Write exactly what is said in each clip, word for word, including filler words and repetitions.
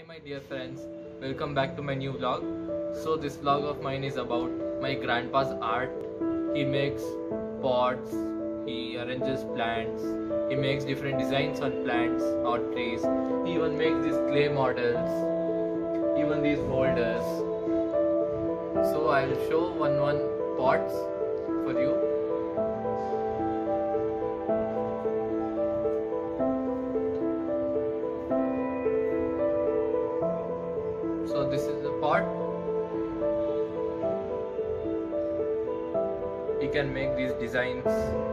my dear friends, welcome back to my new vlog. So this vlog of mine is about my grandpa's art. He makes pots, he arranges plants, he makes different designs on plants or trees. He even makes these clay models, even these boulders. So I will show one one pots for you. So this is the pot. You can make these designs.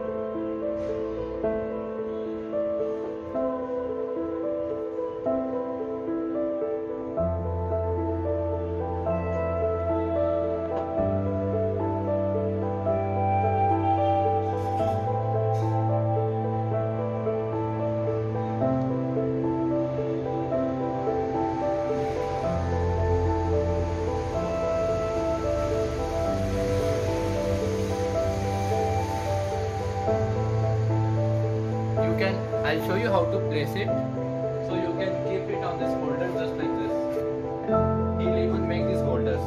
Can, I'll show you how to place it. So you can keep it on this holder just like this. He'll even make these holders.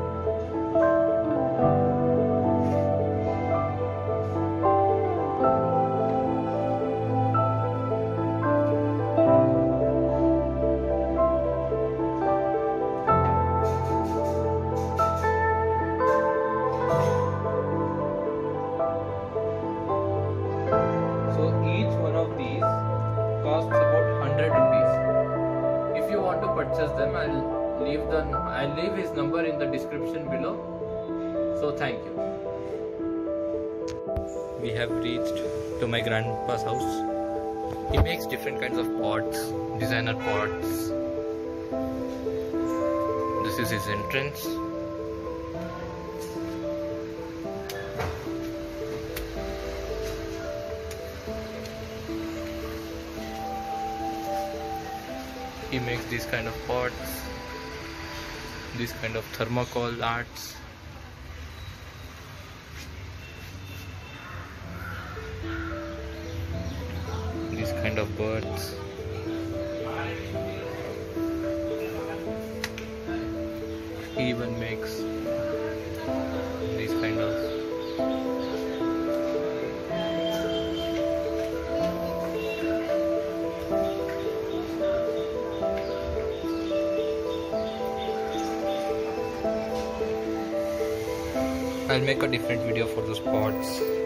Costs about one hundred rupees. If you want to purchase them, I'll leave the I'll leave his number in the description below. So thank you. We have reached to my grandpa's house. He makes different kinds of pots, designer pots. This is his entrance. He makes these kind of pots, these kind of thermocol arts. These kind of birds. He even makes these kind of I'll make a different video for those pots.